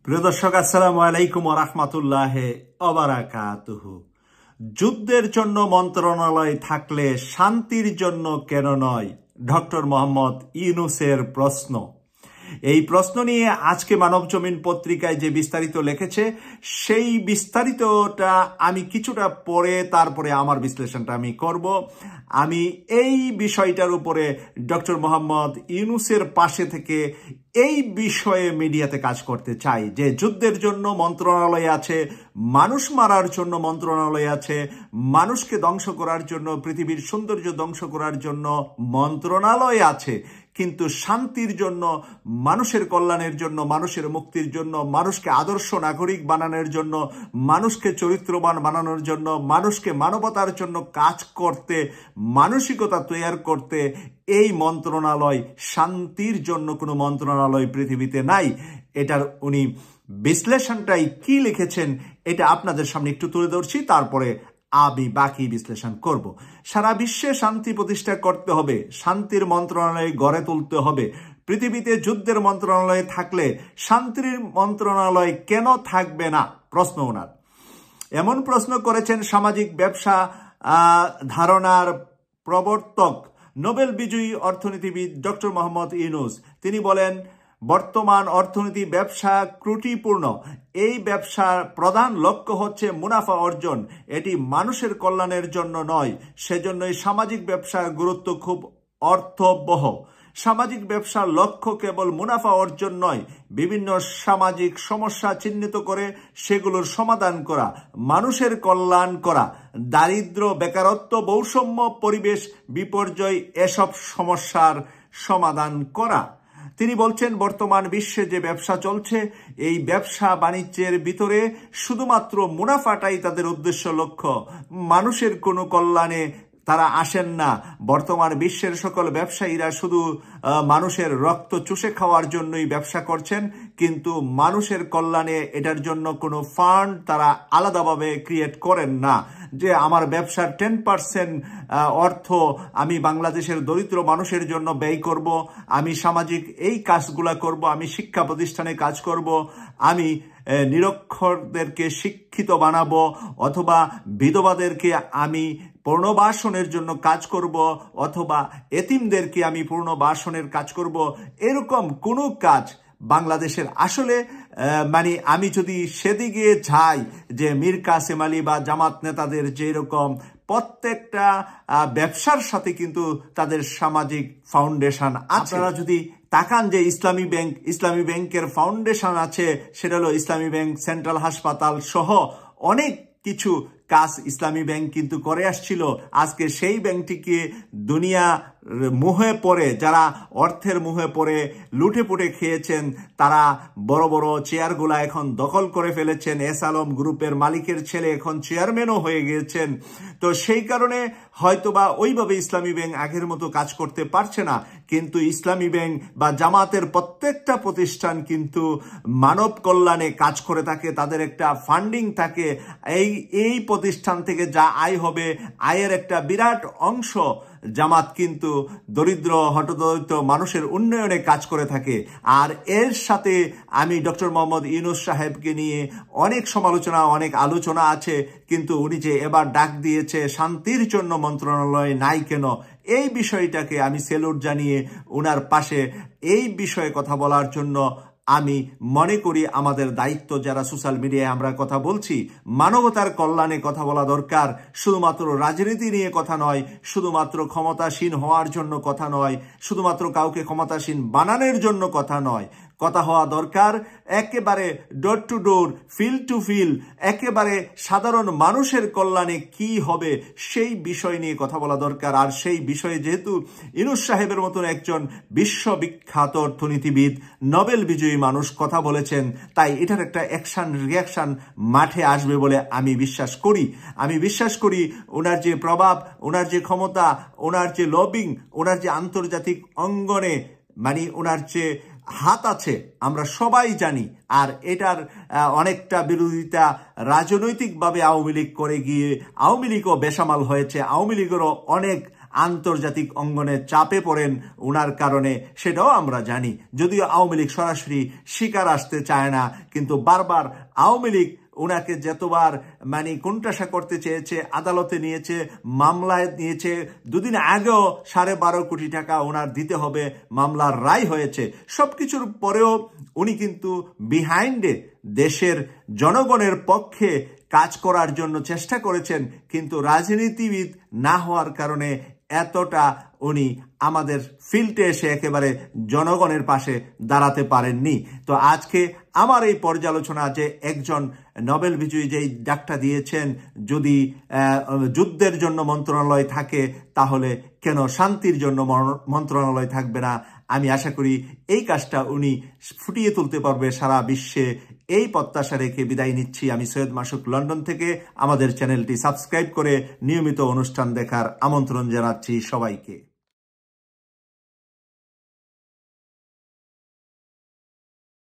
প্রিয় দর্শক, আসসালামু আলাইকুম ওয়া রাহমাতুল্লাহি ওয়া বারাকাতুহু। যুদ্ধের জন্য মন্ত্রণালয় থাকলে শান্তির জন্য কেন নয়? ডক্টর মোহাম্মদ ইউনূসের প্রশ্ন। এই প্রশ্ন নিয়ে আজকে মানব জমিন পত্রিকায় যে বিস্তারিত লিখেছে, সেই বিস্তারিতটা আমি কিছুটা পরে তারপরে আমার বিশ্লেষণটা আমি করব। আমি এই বিষয়টার উপরে ডক্টর মোহাম্মদ ইউনূসের পাশে থেকে এই বিষয়ে মিডিয়াতে কাজ করতে চাই যে যুদ্ধের জন্য মন্ত্রণালয় আছে, মানুষ মারার জন্য মন্ত্রণালয় আছে, মানুষকে ধ্বংস করার জন্য, পৃথিবীর সৌন্দর্য ধ্বংস করার জন্য মন্ত্রণালয় আছে, কিন্তু শান্তির জন্য, মানুষের কল্যাণের জন্য, মানুষের মুক্তির জন্য, মানুষকে আদর্শ নাগরিক বানানোর জন্য, মানুষকে চরিত্রবান বানানোর জন্য, মানুষকে মানবতার জন্য কাজ করতে, মানসিকতা তৈরি করতে এই মন্ত্রণালয়, শান্তির জন্য কোনো মন্ত্রণালয় পৃথিবীতে নাই। এটার উনি বিশ্লেষণটাই কি লিখেছেন এটা আপনাদের সামনে একটু তুলে ধরছি, তারপরে আমি বাকি বিশ্লেষণ করব। সারা বিশ্বে শান্তি প্রতিষ্ঠা করতে হবে, শান্তির মন্ত্রণালয় গড়ে তুলতে হবে। পৃথিবীতে যুদ্ধের মন্ত্রণালয় থাকলে শান্তির মন্ত্রণালয় কেন থাকবে না? প্রশ্ন ওনার। এমন প্রশ্ন করেছেন সামাজিক ব্যবসা ধারণার প্রবর্তক, নোবেল বিজয়ী অর্থনীতিবিদ ডক্টর মোহাম্মদ ইউনূস। তিনি বলেন, বর্তমান অর্থনীতি ব্যবসা ত্রুটিপূর্ণ। এই ব্যবসার প্রধান লক্ষ্য হচ্ছে মুনাফা অর্জন, এটি মানুষের কল্যাণের জন্য নয়। সেজন্যই সামাজিক ব্যবসার গুরুত্ব খুব অর্থবহ। সামাজিক ব্যবসার লক্ষ্য কেবল মুনাফা অর্জন নয়, বিভিন্ন সামাজিক সমস্যা চিহ্নিত করে সেগুলোর সমাধান করা, মানুষের কল্যাণ করা, দারিদ্র্য, বেকারত্ব, বৈষম্য, পরিবেশ বিপর্যয়, এসব সমস্যার সমাধান করা। তিনি বলছেন, বর্তমান বিশ্বে যে ব্যবসা চলছে, এই ব্যবসা বাণিজ্যের ভিতরে শুধুমাত্র মুনাফাটাই তাদের উদ্দেশ্য, লক্ষ্য। মানুষের কোনো কল্যাণে তারা আসেন না। বর্তমান বিশ্বের সকল ব্যবসায়ীরা শুধু মানুষের রক্ত চুষে খাওয়ার জন্যই ব্যবসা করছেন, কিন্তু মানুষের কল্যাণে এটার জন্য কোনো ফান্ড তারা আলাদাভাবে ক্রিয়েট করেন না। যে আমার ব্যবসার 10% অর্থ আমি বাংলাদেশের দরিদ্র মানুষের জন্য ব্যয় করব, আমি সামাজিক এই কাজগুলা করব, আমি শিক্ষা প্রতিষ্ঠানে কাজ করব, আমি নিরক্ষরদেরকে শিক্ষিত বানাবো, অথবা বিধবাদেরকে আমি পুনর্বাসনের জন্য কাজ করব, অথবা এতিমদেরকে আমি পুনর্বাসনের কাজ করব। এরকম কোনো কাজ বাংলাদেশের আসলে আমি যদি সেদিকে যাই যে মীর কাসেম আলী বা জামাত নেতাদের যেরকম প্রত্যেকটা ব্যবসার সাথে কিন্তু তাদের সামাজিক ফাউন্ডেশন আছে। আপনারা যদি তাকান যে ইসলামী ব্যাংকের ফাউন্ডেশন আছে, সেটা হলো ইসলামী ব্যাংক, সেন্ট্রাল হাসপাতাল সহ অনেক কিছু কাজ ইসলামী ব্যাংক কিন্তু করে আসছিল। আজকে সেই ব্যাংকটিকে দুনিয়া মুহে পড়ে, যারা অর্থের মুহে পড়ে লুটে পুটে খেয়েছেন, তারা বড় বড় চেয়ারগুলা এখন দখল করে ফেলেছেন। এস আলম গ্রুপের মালিকের ছেলে এখন চেয়ারম্যানও হয়ে গিয়েছেন। তো সেই কারণে হয়তোবা ওইভাবে ইসলামী ব্যাংক আগের মতো কাজ করতে পারছে না, কিন্তু ইসলামী ব্যাংক বা জামাতের প্রত্যেকটা প্রতিষ্ঠান কিন্তু মানব কল্যাণে কাজ করে থাকে। তাদের একটা ফান্ডিং থাকে, এই প্রতিষ্ঠান থেকে যা আয় হবে, আয়ের একটা বিরাট অংশ জামাত কিন্তু দরিদ্র হতদরিদ্র মানুষের উন্নয়নে কাজ করে থাকে। আর এর সাথে আমি ডক্টর মোহাম্মদ ইউনূস সাহেবকে নিয়ে অনেক সমালোচনা, অনেক আলোচনা আছে, কিন্তু উনি যে এবার ডাক দিয়েছে শান্তির জন্য মন্ত্রণালয় নাই কেন, এই বিষয়টাকে আমি স্যালুট জানিয়ে ওনার পাশে এই বিষয়ে কথা বলার জন্য আমি মনে করি আমাদের দায়িত্ব, যারা সোশ্যাল মিডিয়ায় আমরা কথা বলছি, মানবতার কল্যাণে কথা বলা দরকার। শুধুমাত্র রাজনীতি নিয়ে কথা নয়, শুধুমাত্র ক্ষমতাসীন হওয়ার জন্য কথা নয়, শুধুমাত্র কাউকে ক্ষমতাসীন বানানোর জন্য কথা নয়। কথা হওয়া দরকার একেবারে door to door, field to field, একেবারে সাধারণ মানুষের কল্যাণে কি হবে সেই বিষয় নিয়ে কথা বলা দরকার। আর সেই বিষয়ে যেহেতু ইউনূস সাহেবের মতন একজন বিশ্ববিখ্যাত অর্থনীতিবিদ, নোবেল বিজয়ী মানুষ কথা বলেছেন, তাই এটার একটা অ্যাকশন রিয়াকশন মাঠে আসবে বলে আমি বিশ্বাস করি। আমি বিশ্বাস করি ওনার যে প্রভাব, ওনার যে ক্ষমতা, ওনার যে লবিং, ওনার যে আন্তর্জাতিক অঙ্গনে ওনার যে হাত আছে আমরা সবাই জানি। আর এটার অনেকটা বিরোধিতা রাজনৈতিকভাবে আওয়ামী লীগ করে গিয়ে আওয়ামী লীগও বেসামাল হয়েছে, আওয়ামী লীগেরও অনেক আন্তর্জাতিক অঙ্গনে চাপে পড়েন ওনার কারণে, সেটাও আমরা জানি। যদিও আওয়ামী লীগ সরাসরি স্বীকার আসতে চায় না, কিন্তু বারবার আওয়ামী লীগ ওনাকে যতবার কোণঠাসা করতে চেয়েছে, আদালতে নিয়েছে, মামলায় নিয়েছে। দুদিন আগেও 12.5 কোটি টাকা ওনার দিতে হবে, মামলার রায় হয়েছে। সবকিছুর পরেও উনি কিন্তু বিহাইন্ডে দেশের জনগণের পক্ষে কাজ করার জন্য চেষ্টা করেছেন, কিন্তু রাজনীতিবিদ না হওয়ার কারণে এতটা উনি আমাদের ফিল্ডে এসে একেবারে জনগণের পাশে দাঁড়াতে পারেননি। তো আজকে আমার এই পর্যালোচনা যে একজন নোবেল বিজয়ী যেই ডাকটা দিয়েছেন, যদি যুদ্ধের জন্য মন্ত্রণালয় থাকে তাহলে কেন শান্তির জন্য মন্ত্রণালয় থাকবে না? আমি আশা করি এই কাজটা উনি ফুটিয়ে তুলতে পারবে সারা বিশ্বে। এই প্রত্যাশা রেখে বিদায় নিচ্ছি। আমি সৈয়দ মাসুক, লন্ডন থেকে। আমাদের চ্যানেলটি সাবস্ক্রাইব করে নিয়মিত অনুষ্ঠান দেখার আমন্ত্রণ জানাচ্ছি সবাইকে।